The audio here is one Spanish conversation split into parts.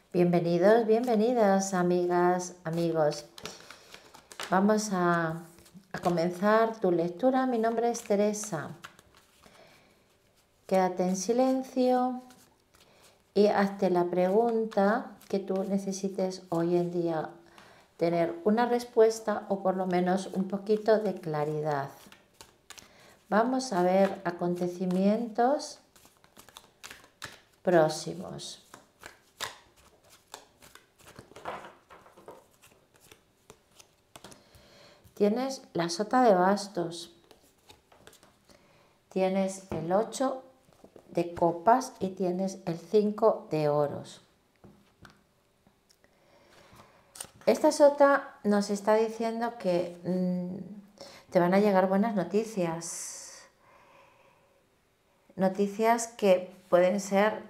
Bienvenidos, bienvenidas, amigas, amigos. Vamos a comenzar tu lectura. Mi nombre es Teresa. Quédate en silencio y hazte la pregunta que tú necesites hoy en día tener una respuesta o por lo menos un poquito de claridad. Vamos a ver acontecimientos próximos. Tienes la sota de bastos, tienes el 8 de copas y tienes el 5 de oros. Esta sota nos está diciendo que te van a llegar buenas noticias. Noticias que pueden ser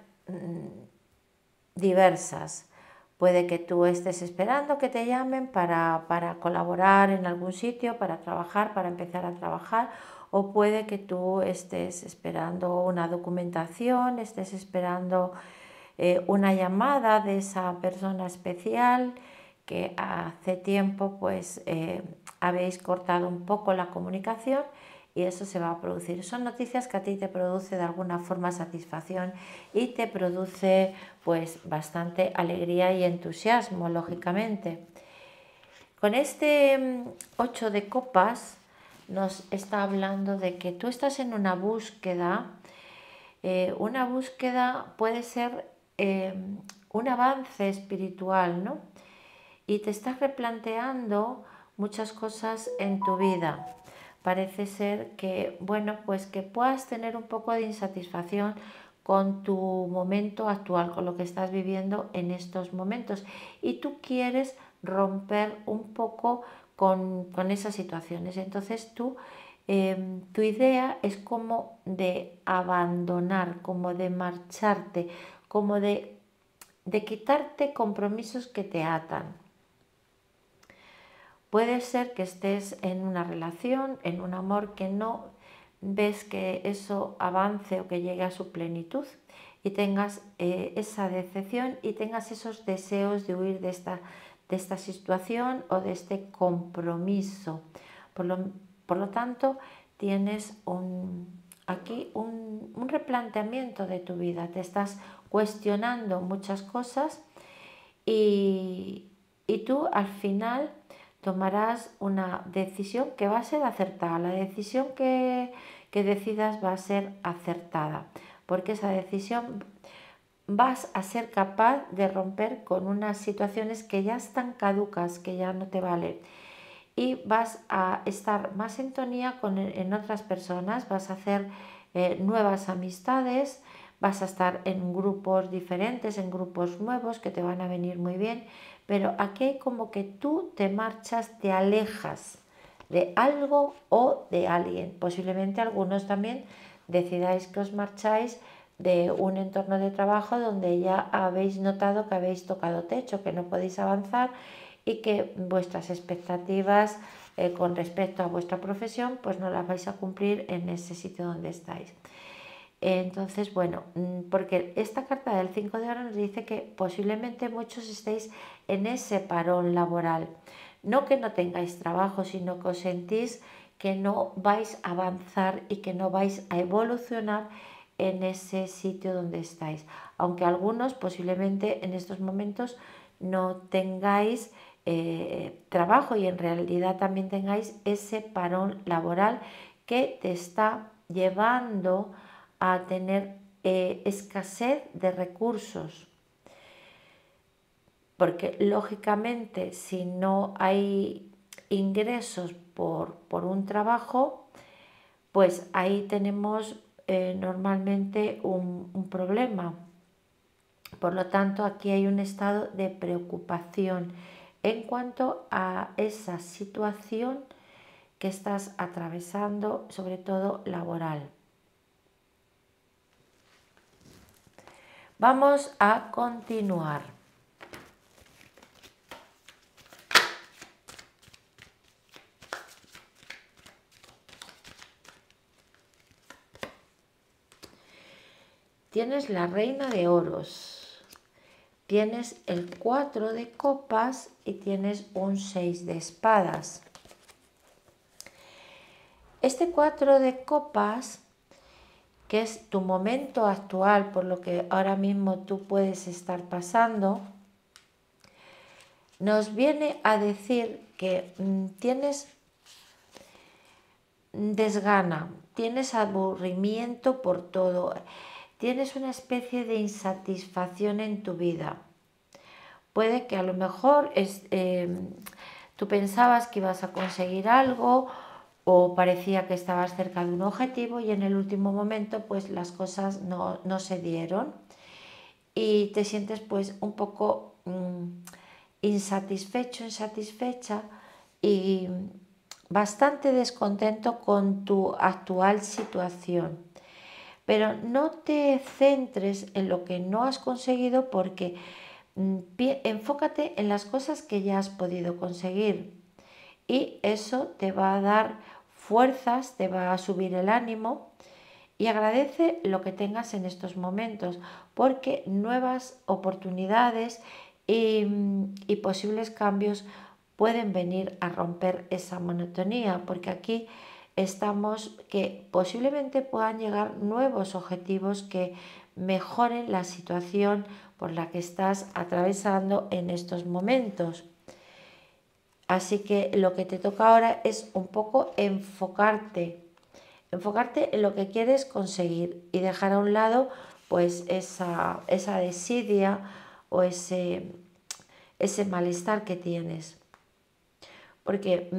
diversas. Puede que tú estés esperando que te llamen para colaborar en algún sitio, para trabajar, para empezar a trabajar, o puede que tú estés esperando una documentación, estés esperando una llamada de esa persona especial que hace tiempo pues habéis cortado un poco la comunicación y eso se va a producir. Son noticias que a ti te produce de alguna forma satisfacción y te produce pues bastante alegría y entusiasmo, lógicamente. Con este 8 de copas nos está hablando de que tú estás en una búsqueda. Una búsqueda puede ser un avance espiritual, ¿no? Y te estás replanteando muchas cosas en tu vida. Parece ser que, bueno, pues que puedas tener un poco de insatisfacción con tu momento actual, con lo que estás viviendo en estos momentos. Y tú quieres romper un poco con esas situaciones. Entonces tu idea es como de abandonar, como de marcharte, como de quitarte compromisos que te atan. Puede ser que estés en una relación, en un amor que no ves que eso avance o que llegue a su plenitud y tengas esa decepción y tengas esos deseos de huir de esta situación o de este compromiso. Por lo tanto, tienes aquí un replanteamiento de tu vida. Te estás cuestionando muchas cosas y tú al final tomarás una decisión que va a ser acertada. La decisión que decidas va a ser acertada, porque esa decisión vas a ser capaz de romper con unas situaciones que ya están caducas, que ya no te valen. Y vas a estar más en sintonía en otras personas, vas a hacer nuevas amistades, vas a estar en grupos diferentes, en grupos nuevos que te van a venir muy bien, pero aquí hay como que tú te marchas, te alejas de algo o de alguien. Posiblemente algunos también decidáis que os marcháis de un entorno de trabajo donde ya habéis notado que habéis tocado techo, que no podéis avanzar y que vuestras expectativas con respecto a vuestra profesión pues no las vais a cumplir en ese sitio donde estáis. Entonces, bueno, porque esta carta del 5 de oro nos dice que posiblemente muchos estéis en ese parón laboral. No que no tengáis trabajo, sino que os sentís que no vais a avanzar y que no vais a evolucionar en ese sitio donde estáis. Aunque algunos posiblemente en estos momentos no tengáis trabajo y en realidad también tengáis ese parón laboral que te está llevando a tener escasez de recursos. Porque lógicamente si no hay ingresos por un trabajo, pues ahí tenemos normalmente un problema. Por lo tanto, aquí hay un estado de preocupación en cuanto a esa situación que estás atravesando, sobre todo laboral. Vamos a continuar. Tienes la reina de oros. tienes el 4 de copas y tienes un 6 de espadas. Este 4 de copas, que es tu momento actual, por lo que ahora mismo tú puedes estar pasando, nos viene a decir que tienes desgana, tienes aburrimiento por todo, tienes una especie de insatisfacción en tu vida. Puede que a lo mejor tú pensabas que ibas a conseguir algo o parecía que estabas cerca de un objetivo y en el último momento pues las cosas no se dieron y te sientes pues un poco insatisfecho, insatisfecha y bastante descontento con tu actual situación. Pero no te centres en lo que no has conseguido porque enfócate en las cosas que ya has podido conseguir y eso te va a dar fuerzas, te va a subir el ánimo y agradece lo que tengas en estos momentos porque nuevas oportunidades y posibles cambios pueden venir a romper esa monotonía, porque aquí estamos que posiblemente puedan llegar nuevos objetivos que mejoren la situación por la que estás atravesando en estos momentos. Así que lo que te toca ahora es un poco enfocarte en lo que quieres conseguir y dejar a un lado pues esa desidia o ese malestar que tienes. Porque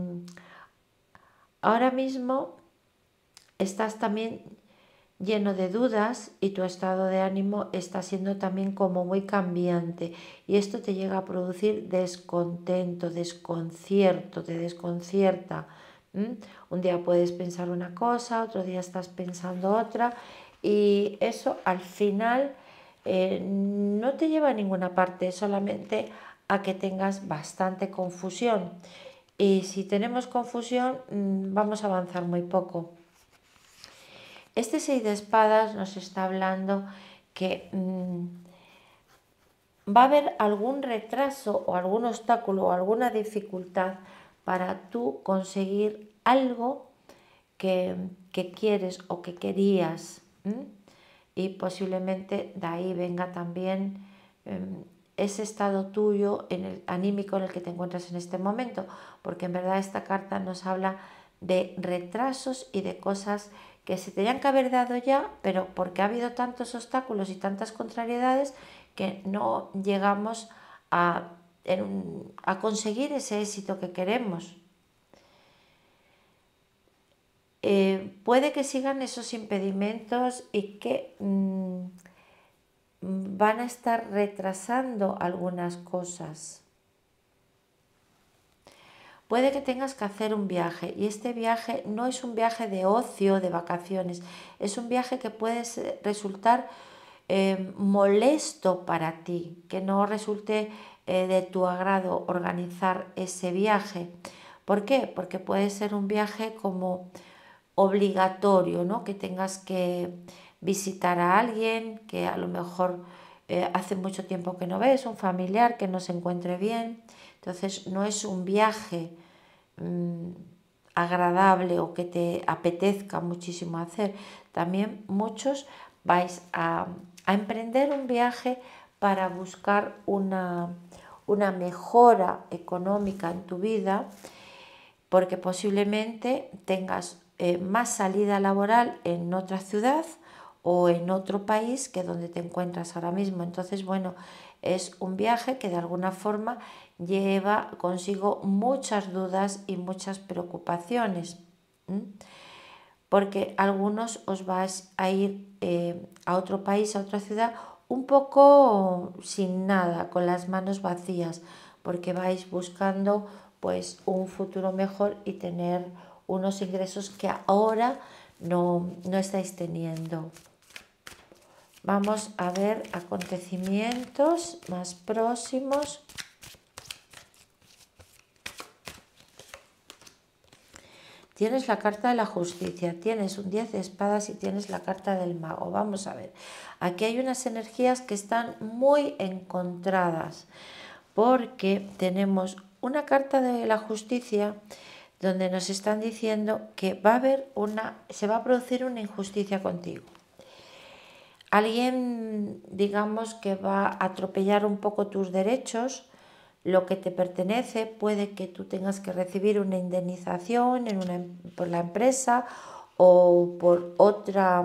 ahora mismo estás también lleno de dudas y tu estado de ánimo está siendo también como muy cambiante y esto te llega a producir descontento, desconcierto, te desconcierta. Un día puedes pensar una cosa, otro día estás pensando otra y eso al final no te lleva a ninguna parte, solamente a que tengas bastante confusión. Y si tenemos confusión, vamos a avanzar muy poco. Este 6 de espadas nos está hablando que va a haber algún retraso o algún obstáculo o alguna dificultad para tú conseguir algo que quieres o que querías. Y posiblemente de ahí venga también ese estado tuyo anímico en el que te encuentras en este momento, porque en verdad esta carta nos habla de retrasos y de cosas que se tenían que haber dado ya, pero porque ha habido tantos obstáculos y tantas contrariedades que no llegamos a conseguir ese éxito que queremos. Puede que sigan esos impedimentos y que van a estar retrasando algunas cosas. Puede que tengas que hacer un viaje y este viaje no es un viaje de ocio, de vacaciones, es un viaje que puede resultar molesto para ti, que no resulte de tu agrado organizar ese viaje. ¿Por qué? Porque puede ser un viaje como obligatorio, ¿no? Que tengas que visitar a alguien que a lo mejor hace mucho tiempo que no ves, un familiar que no se encuentre bien. Entonces no es un viaje agradable o que te apetezca muchísimo hacer. También muchos vais a emprender un viaje para buscar una mejora económica en tu vida, porque posiblemente tengas más salida laboral en otra ciudad o en otro país que donde te encuentras ahora mismo. Entonces, bueno, es un viaje que de alguna forma lleva consigo muchas dudas y muchas preocupaciones, porque algunos os vais a ir a otro país, a otra ciudad, un poco sin nada, con las manos vacías, porque vais buscando pues un futuro mejor y tener unos ingresos que ahora no estáis teniendo. Vamos a ver acontecimientos más próximos. tienes la carta de la justicia, tienes un 10 de espadas y tienes la carta del mago. Vamos a ver, aquí hay unas energías que están muy encontradas, porque tenemos una carta de la justicia donde nos están diciendo que se va a producir una injusticia contigo. Alguien, digamos, que va a atropellar un poco tus derechos, lo que te pertenece. Puede que tú tengas que recibir una indemnización por la empresa o por otra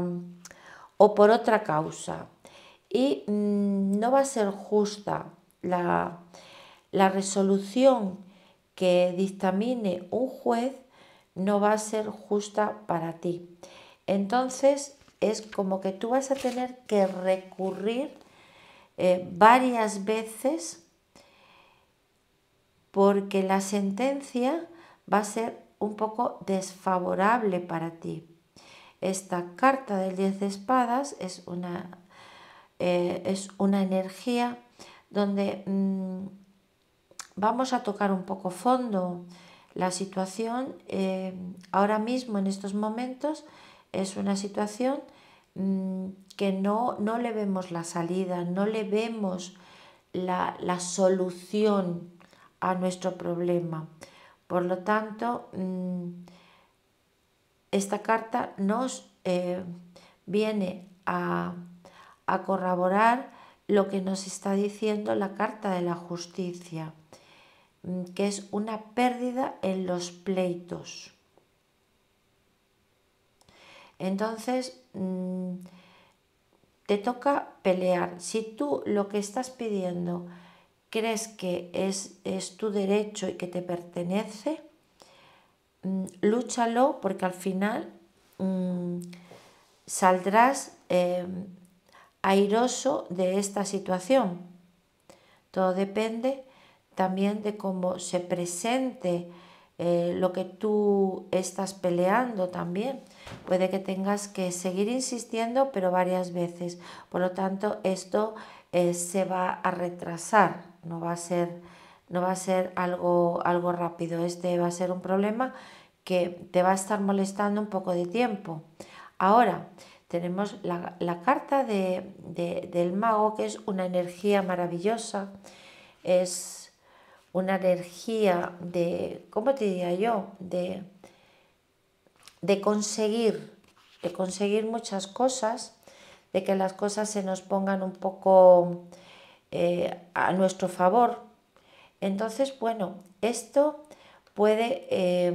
causa. Y no va a ser justa la resolución que dictamine un juez, no va a ser justa para ti. Entonces es como que tú vas a tener que recurrir varias veces, porque la sentencia va a ser un poco desfavorable para ti. Esta carta del 10 de espadas es una energía donde vamos a tocar un poco fondo. La situación ahora mismo, en estos momentos, es una situación que no le vemos la salida, no le vemos la solución a nuestro problema. Por lo tanto, esta carta nos viene a corroborar lo que nos está diciendo la carta de la justicia, que es una pérdida en los pleitos. Entonces, te toca pelear. Si tú lo que estás pidiendo crees que es tu derecho y que te pertenece, lúchalo, porque al final saldrás airoso de esta situación. Todo depende también de cómo se presente lo que tú estás peleando también. Puede que tengas que seguir insistiendo, pero varias veces. Por lo tanto, esto se va a retrasar, no va a ser algo rápido. Este va a ser un problema que te va a estar molestando un poco de tiempo. Ahora, tenemos la carta del mago, que es una energía maravillosa. Es una energía de, ¿cómo te diría yo? De conseguir muchas cosas, de que las cosas se nos pongan un poco a nuestro favor. Entonces, bueno, esto puede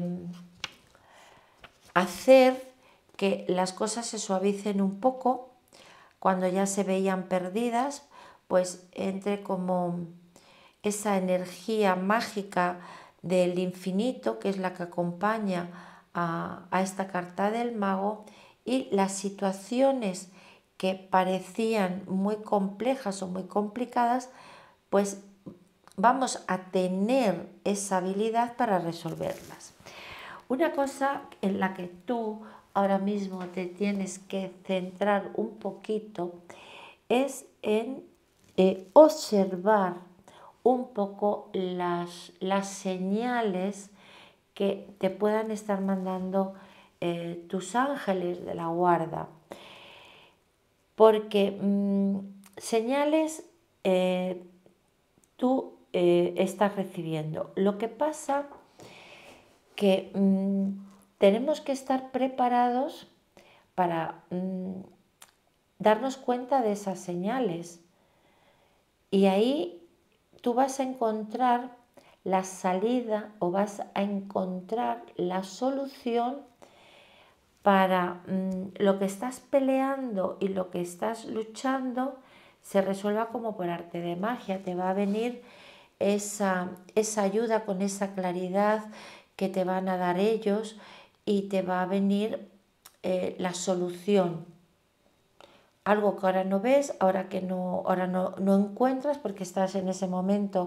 hacer que las cosas se suavicen un poco. Cuando ya se veían perdidas, pues entre como esa energía mágica del infinito, que es la que acompaña a esta carta del mago, y las situaciones que parecían muy complejas o muy complicadas, pues vamos a tener esa habilidad para resolverlas. Una cosa en la que tú ahora mismo te tienes que centrar un poquito es en observar un poco las señales que te puedan estar mandando tus ángeles de la guarda. Porque señales tú estás recibiendo. Lo que pasa que tenemos que estar preparados para darnos cuenta de esas señales, y ahí tú vas a encontrar la salida o vas a encontrar la solución para lo que estás peleando y lo que estás luchando se resuelva como por arte de magia. Te va a venir esa ayuda con esa claridad que te van a dar ellos, y te va a venir la solución. Algo que ahora no ves, ahora no encuentras, porque estás en ese momento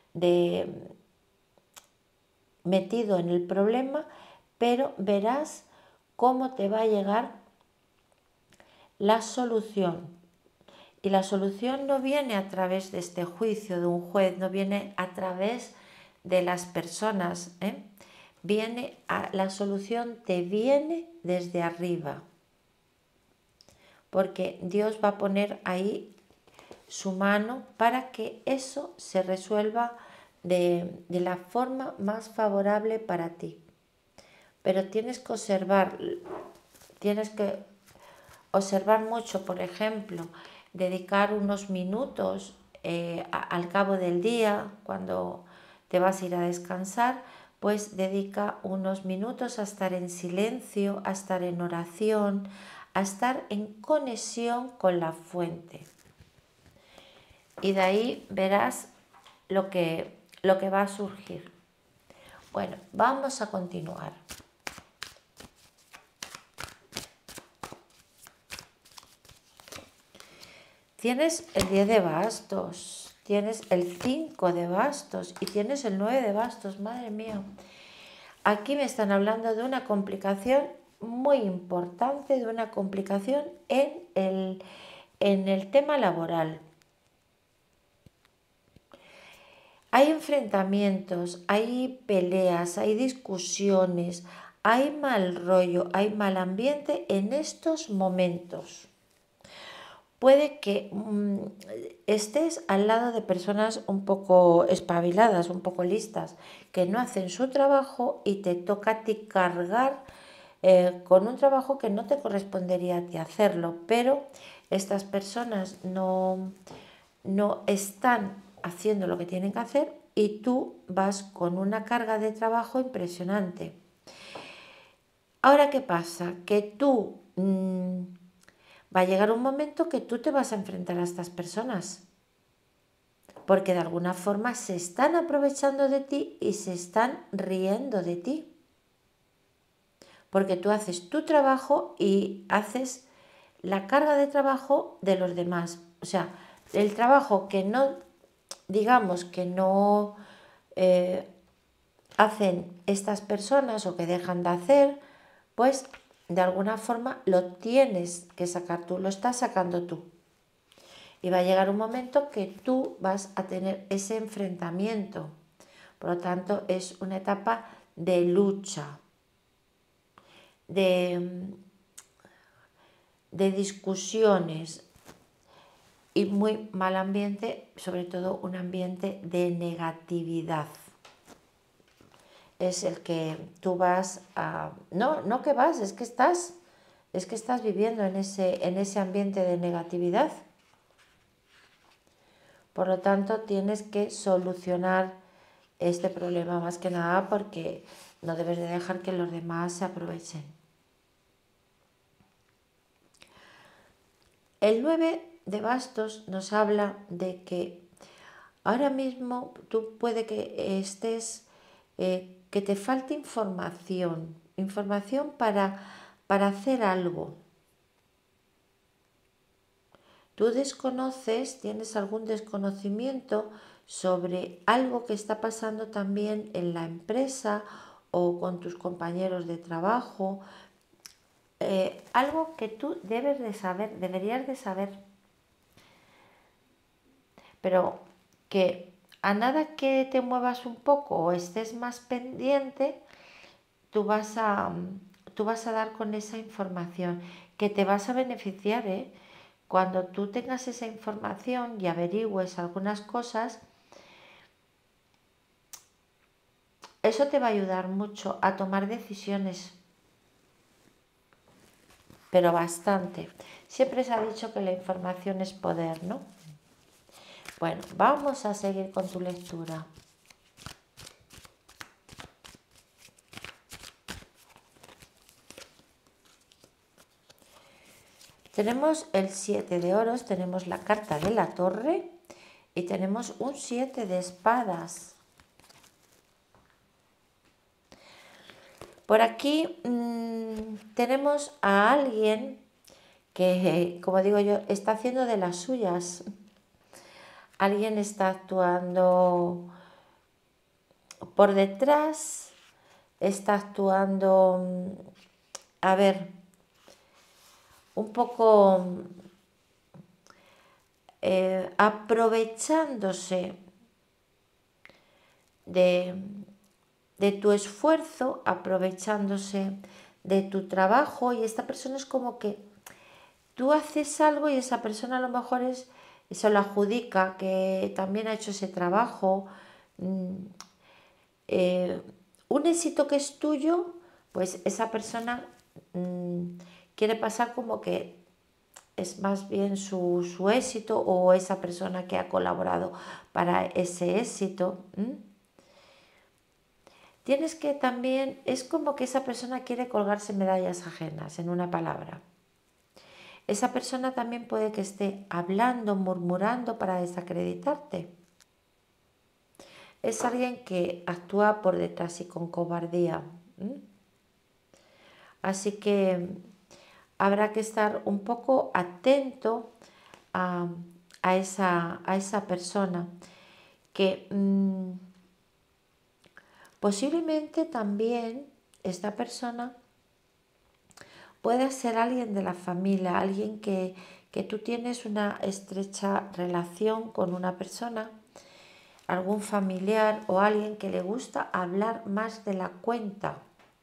metido en el problema, pero verás cómo te va a llegar la solución. Y la solución no viene a través de este juicio de un juez, no viene a través de las personas, la solución te viene desde arriba, porque Dios va a poner ahí su mano para que eso se resuelva de la forma más favorable para ti. Pero tienes que observar mucho, por ejemplo, dedicar unos minutos al cabo del día, cuando te vas a ir a descansar, pues dedica unos minutos a estar en silencio, a estar en oración, a estar en conexión con la fuente. Y de ahí verás lo que va a surgir. Bueno, vamos a continuar. Tienes el 10 de bastos, tienes el 5 de bastos y tienes el 9 de bastos, madre mía. Aquí me están hablando de una complicación muy importante, de una complicación en el tema laboral. Hay enfrentamientos, hay peleas, hay discusiones, hay mal rollo, hay mal ambiente en estos momentos. Puede que estés al lado de personas un poco espabiladas, un poco listas, que no hacen su trabajo y te toca a ti cargar con un trabajo que no te correspondería a ti hacerlo, pero estas personas no están haciendo lo que tienen que hacer y tú vas con una carga de trabajo impresionante. Ahora, ¿qué pasa? Que tú va a llegar un momento que tú te vas a enfrentar a estas personas, porque de alguna forma se están aprovechando de ti y se están riendo de ti, porque tú haces tu trabajo y haces la carga de trabajo de los demás. O sea, el trabajo que no, digamos que no hacen estas personas o que dejan de hacer, pues de alguna forma lo tienes que sacar tú, lo estás sacando tú. Y va a llegar un momento que tú vas a tener ese enfrentamiento. Por lo tanto, es una etapa de lucha, de discusiones y muy mal ambiente, sobre todo un ambiente de negatividad. Es el que tú vas a... No que vas, es que estás viviendo en ese ambiente de negatividad. Por lo tanto, tienes que solucionar este problema más que nada porque no debes de dejar que los demás se aprovechen. El 9 de bastos nos habla de que ahora mismo tú puede que estés, que te falte información para hacer algo. Tú desconoces, tienes algún desconocimiento sobre algo que está pasando también en la empresa o con tus compañeros de trabajo, algo que tú debes de saber, deberías de saber, pero que a nada que te muevas un poco o estés más pendiente, tú vas a dar con esa información que te vas a beneficiar, ¿eh? Cuando tú tengas esa información y averigües algunas cosas, eso te va a ayudar mucho a tomar decisiones, pero bastante. Siempre se ha dicho que la información es poder, ¿no? Bueno, vamos a seguir con tu lectura. Tenemos el 7 de oros, tenemos la carta de la torre y tenemos un 7 de espadas. Por aquí tenemos a alguien que, como digo yo, está haciendo de las suyas. Alguien está actuando por detrás, está actuando, a ver, un poco aprovechándose de de tu esfuerzo, aprovechándose de tu trabajo, y esta persona es como que tú haces algo y esa persona a lo mejor se lo adjudica, que también ha hecho ese trabajo. mm, eh, un éxito que es tuyo, pues esa persona quiere pasar como que es más bien su éxito, o esa persona que ha colaborado para ese éxito. Tienes que también, es como que esa persona quiere colgarse medallas ajenas, en una palabra. Esa persona también puede que esté hablando, murmurando para desacreditarte. Es alguien que actúa por detrás y con cobardía. Así que habrá que estar un poco atento a, a esa persona que posiblemente también esta persona puede ser alguien de la familia, alguien que tú tienes una estrecha relación con una persona, algún familiar o alguien que le gusta hablar más de la cuenta.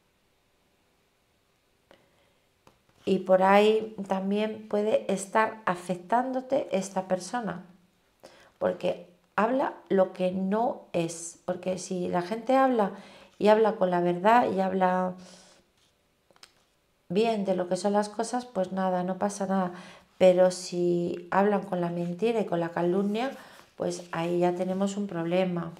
Y por ahí también puede estar afectándote esta persona, porque habla lo que no es. Porque si la gente habla y habla con la verdad y habla bien de lo que son las cosas, pues nada, no pasa nada. Pero si hablan con la mentira y con la calumnia, pues ahí ya tenemos un problema.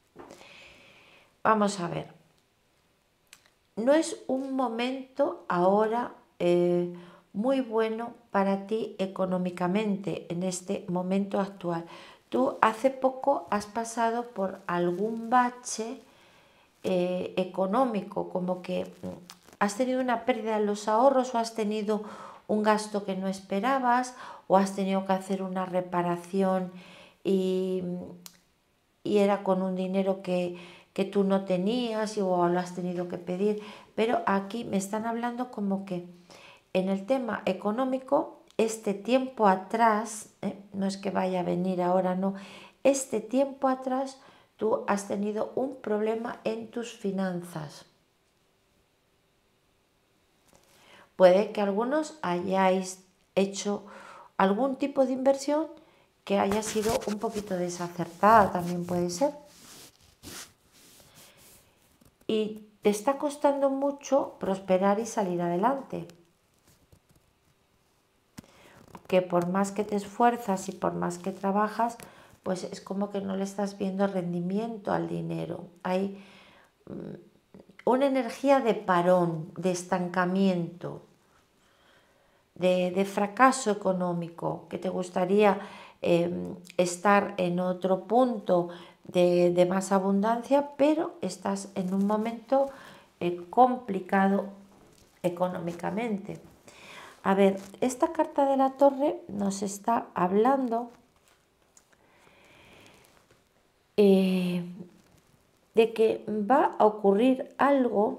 Vamos a ver. No es un momento ahora muy bueno para ti económicamente en este momento actual. Tú hace poco has pasado por algún bache económico, como que has tenido una pérdida en los ahorros, o has tenido un gasto que no esperabas, o has tenido que hacer una reparación y, y era con un dinero que tú no tenías, o lo has tenido que pedir. Pero aquí me están hablando como que en el tema económico, este tiempo atrás, no es que vaya a venir ahora, no, este tiempo atrás tú has tenido un problema en tus finanzas. Puede que algunos hayáis hecho algún tipo de inversión que haya sido un poquito desacertada, también puede ser. Y te está costando mucho prosperar y salir adelante. Que por más que te esfuerzas y por más que trabajas, pues es como que no le estás viendo rendimiento al dinero. Hay una energía de parón, de estancamiento, de fracaso económico, que te gustaría estar en otro punto de más abundancia, pero estás en un momento complicado económicamente. A ver, esta carta de la Torre nos está hablando de que va a ocurrir algo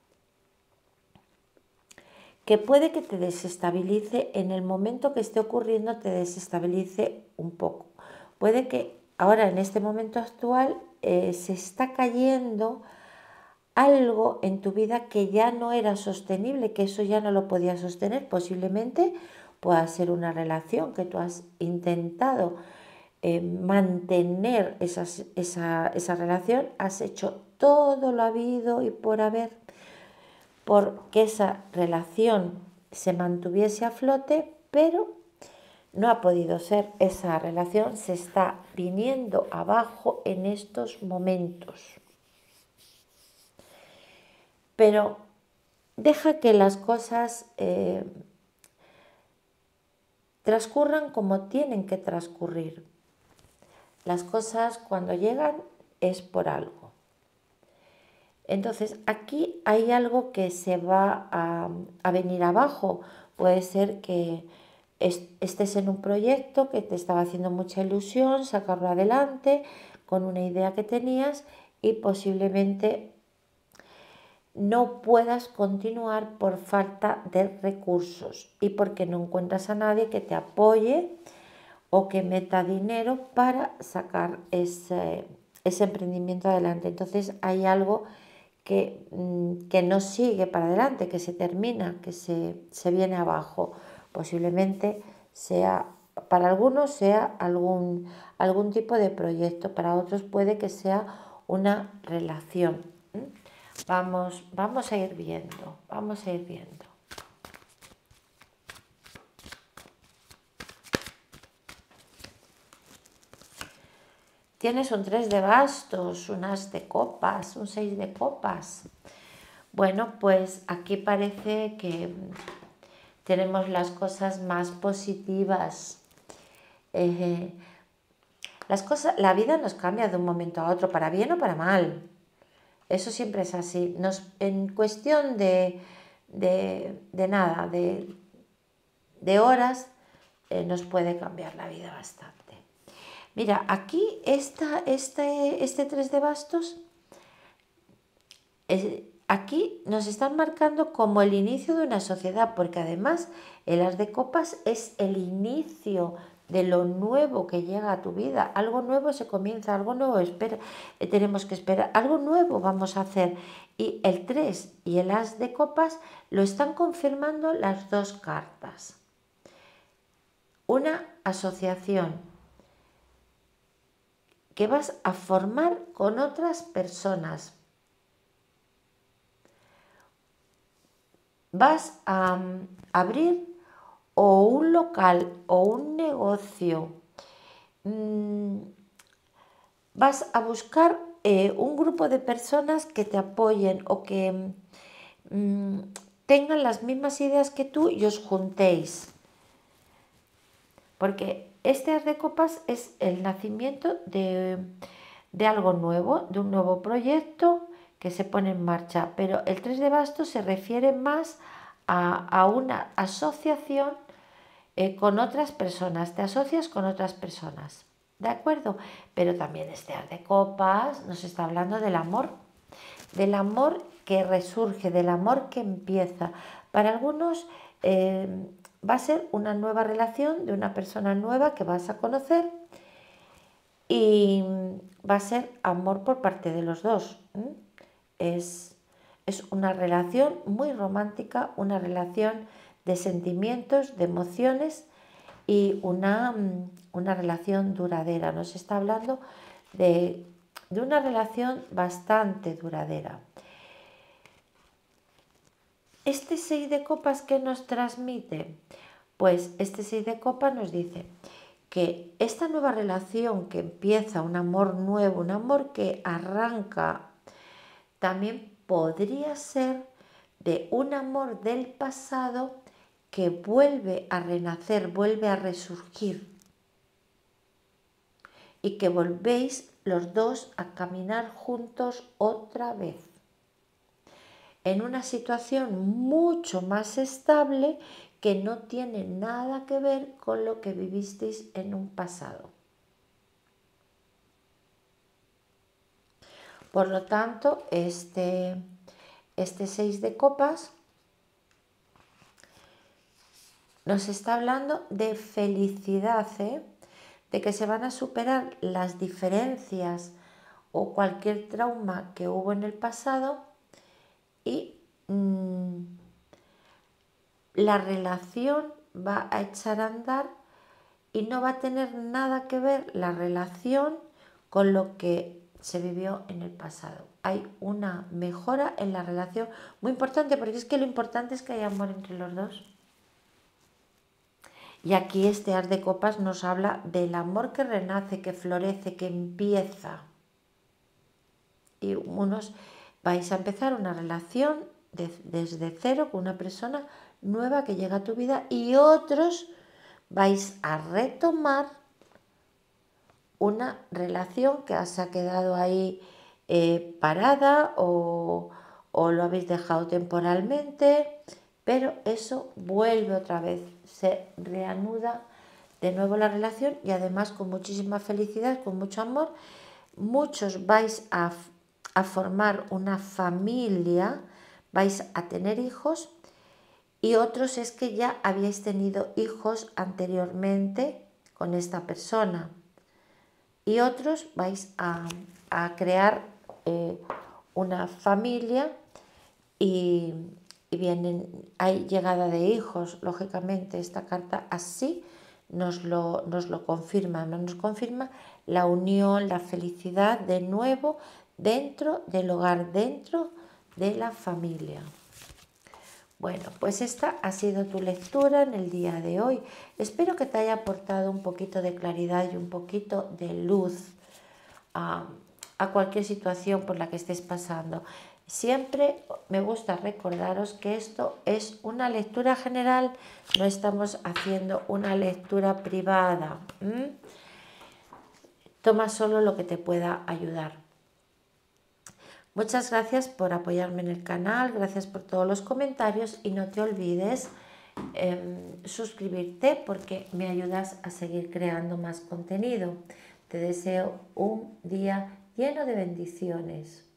que puede que te desestabilice. En el momento que esté ocurriendo, te desestabilice un poco. Puede que ahora, en este momento actual, se está cayendo algo en tu vida que ya no era sostenible, que eso ya no lo podías sostener. Posiblemente pueda ser una relación que tú has intentado mantener esa relación, has hecho todo lo habido y por haber porque esa relación se mantuviese a flote, pero no ha podido ser. Esa relación se está viniendo abajo en estos momentos. Pero deja que las cosas transcurran como tienen que transcurrir. Las cosas cuando llegan es por algo. Entonces aquí hay algo que se va a venir abajo. Puede ser que estés en un proyecto que te estaba haciendo mucha ilusión sacarlo adelante con una idea que tenías, y posiblemente no puedas continuar por falta de recursos y porque no encuentras a nadie que te apoye o que meta dinero para sacar ese emprendimiento adelante. Entonces hay algo que no sigue para adelante, que se termina, que se viene abajo. Posiblemente sea, para algunos sea algún tipo de proyecto, para otros puede que sea una relación. Vamos a ir viendo, vamos a ir viendo. Tienes un 3 de bastos, un as de copas, un 6 de copas. Bueno, pues aquí parece que tenemos las cosas más positivas. La vida nos cambia de un momento a otro, para bien o para mal. Eso siempre es así. En cuestión de nada, de horas, nos puede cambiar la vida bastante. Mira, aquí este 3 de bastos, aquí nos están marcando como el inicio de una sociedad, porque además el as de copas es el inicio de lo nuevo que llega a tu vida. Algo nuevo se comienza, algo nuevo tenemos que esperar, algo nuevo vamos a hacer. Y el 3 y el as de copas lo están confirmando las dos cartas. Una asociación que vas a formar con otras personas. Vas a abrir o un local o un negocio. Vas a buscar un grupo de personas que te apoyen o que tengan las mismas ideas que tú y os juntéis. Porque este as de copas es el nacimiento de algo nuevo, de un nuevo proyecto que se pone en marcha. Pero el 3 de bastos se refiere más a una asociación con otras personas. Te asocias con otras personas, ¿de acuerdo? Pero también este as de copas nos está hablando del amor que resurge, del amor que empieza. Para algunos va a ser una nueva relación de una persona nueva que vas a conocer y va a ser amor por parte de los dos. Es una relación muy romántica, una relación de sentimientos, de emociones y una relación duradera. Nos está hablando de una relación bastante duradera. Este 6 de copas, ¿qué nos transmite? Pues este 6 de copas nos dice que esta nueva relación que empieza, un amor nuevo, un amor que arranca, también podría ser de un amor del pasado que vuelve a renacer, vuelve a resurgir y que volvéis los dos a caminar juntos otra vez en una situación mucho más estable que no tiene nada que ver con lo que vivisteis en un pasado. Por lo tanto, este 6 de copas nos está hablando de felicidad, de que se van a superar las diferencias o cualquier trauma que hubo en el pasado y la relación va a echar a andar y no va a tener nada que ver la relación con lo que se vivió en el pasado. Hay una mejora en la relación muy importante, porque es que lo importante es que haya amor entre los dos. Y aquí este as de copas nos habla del amor que renace, que florece, que empieza. Y unos vais a empezar una relación desde cero con una persona nueva que llega a tu vida y otros vais a retomar una relación que se ha quedado ahí parada o lo habéis dejado temporalmente, pero eso vuelve otra vez, se reanuda de nuevo la relación y además con muchísima felicidad, con mucho amor. Muchos vais a formar una familia, vais a tener hijos y otros es que ya habíais tenido hijos anteriormente con esta persona y otros vais a crear una familia y hay llegada de hijos, lógicamente esta carta así nos lo confirma, nos confirma la unión, la felicidad de nuevo dentro del hogar, dentro de la familia. Bueno, pues esta ha sido tu lectura en el día de hoy. Espero que te haya aportado un poquito de claridad y un poquito de luz a cualquier situación por la que estés pasando. Siempre me gusta recordaros que esto es una lectura general, no estamos haciendo una lectura privada. Toma solo lo que te pueda ayudar. Muchas gracias por apoyarme en el canal, gracias por todos los comentarios y no te olvides suscribirte porque me ayudas a seguir creando más contenido. Te deseo un día lleno de bendiciones.